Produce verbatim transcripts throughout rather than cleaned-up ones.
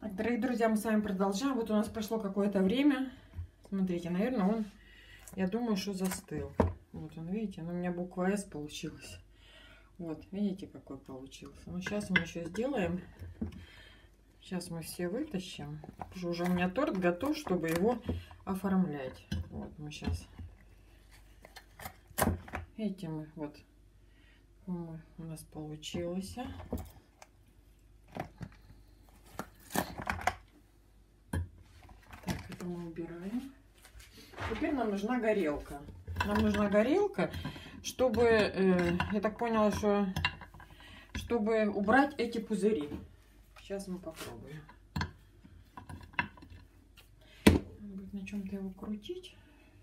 Дорогие друзья, мы с вами продолжаем. Вот у нас прошло какое-то время. Смотрите, наверное, он, я думаю, что застыл. Вот он, видите, ну, у меня буква С получилась. Вот, видите, какой получился. Ну, сейчас мы еще сделаем. Сейчас мы все вытащим. Уже, уже у меня торт готов, чтобы его оформлять. Вот, мы сейчас. Видите, мы вот у нас получилось. Так, это мы убираем. Теперь нам нужна горелка. Нам нужна горелка, чтобы, э, я так поняла, что чтобы убрать эти пузыри. Сейчас мы попробуем. Надо будет на чем-то его крутить.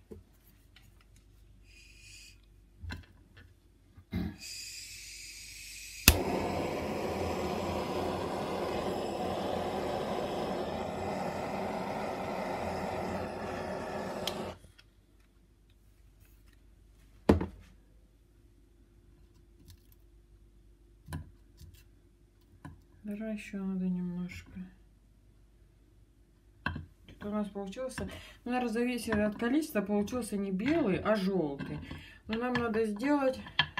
Даже еще надо немножко. Тут у нас получился, ну, наверное, зависит от количества, получился не белый, а желтый. Но нам надо сделать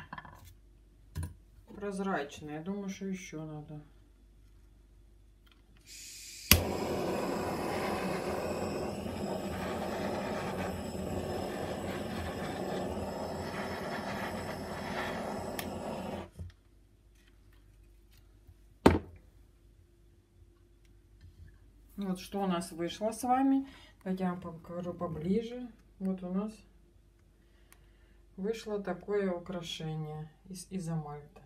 прозрачный. Я думаю, что еще надо. Вот что у нас вышло с вами. Давайте я вам покажу поближе. Вот у нас вышло такое украшение из изомальта.